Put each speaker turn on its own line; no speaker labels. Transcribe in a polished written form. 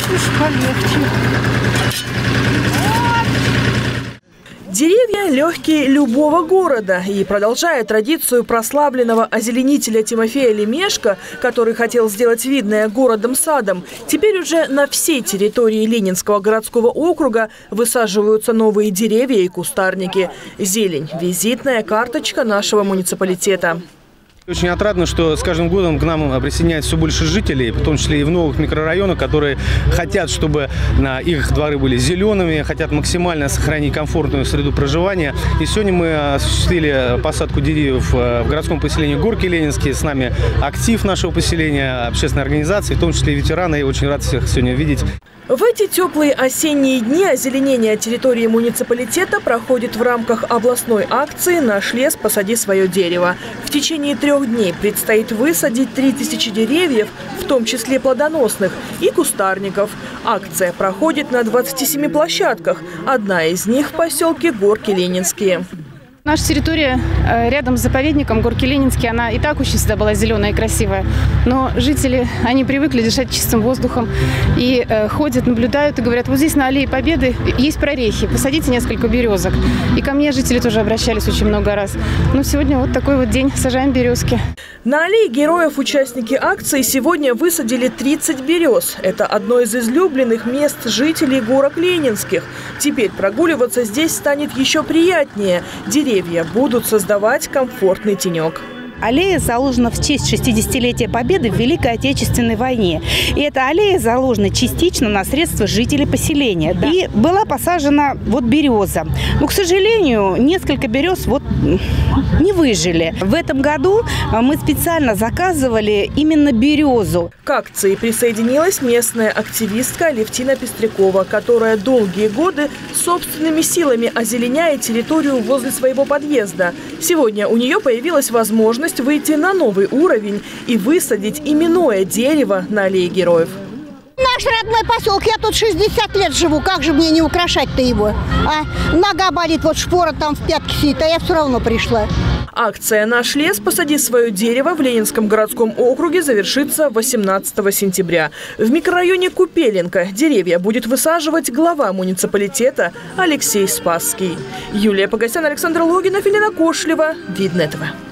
чуть полегче.
Деревья легкие любого города и, продолжая традицию прославленного озеленителя Тимофея Лемешко, который хотел сделать Видное городом-садом, теперь уже на всей территории Ленинского городского округа высаживаются новые деревья и кустарники. Зелень – визитная карточка нашего муниципалитета.
Очень отрадно, что с каждым годом к нам присоединяется все больше жителей, в том числе и в новых микрорайонах, которые хотят, чтобы их дворы были зелеными, хотят максимально сохранить комфортную среду проживания. И сегодня мы осуществили посадку деревьев в городском поселении Горки Ленинские. С нами актив нашего поселения, общественной организации, в том числе и ветераны. И очень рад всех сегодня видеть.
В эти теплые осенние дни озеленение территории муниципалитета проходит в рамках областной акции «Наш лес, посади свое дерево». В течение 3 дней предстоит высадить 3000 деревьев, в том числе плодоносных, и кустарников. Акция проходит на 27 площадках. Одна из них в поселке Горки Ленинские.
Наша территория рядом с заповедником Горки Ленинские, она и так очень всегда была зеленая и красивая. Но жители, они привыкли дышать чистым воздухом и ходят, наблюдают и говорят, вот здесь на Аллее Победы есть прорехи, посадите несколько березок. И ко мне жители тоже обращались очень много раз. Но сегодня вот такой вот день, сажаем березки.
На Аллее Героев участники акции сегодня высадили 30 берез. Это одно из излюбленных мест жителей Горок Ленинских. Теперь прогуливаться здесь станет еще приятнее. Деревья будут создавать комфортный тенек.
Аллея заложена в честь 60-летия Победы в Великой Отечественной войне. И эта аллея заложена частично на средства жителей поселения. Да. И была посажена вот береза. Но, к сожалению, несколько берез вот не выжили. В этом году мы специально заказывали именно березу.
К акции присоединилась местная активистка Алевтина Пестрякова, которая долгие годы собственными силами озеленяет территорию возле своего подъезда. Сегодня у нее появилась возможность выйти на новый уровень и высадить именное дерево на Аллее Героев.
Наш родной поселок, я тут 60 лет живу, как же мне не украшать-то его? Нога болит, вот шпора там в пятке сидит, а я все равно пришла.
Акция «Наш лес, посади свое дерево» в Ленинском городском округе завершится 18 сентября. В микрорайоне Купеленко деревья будет высаживать глава муниципалитета Алексей Спасский. Юлия Погосян, Александр Логинов, Елена Кошлева. Видное ТВ.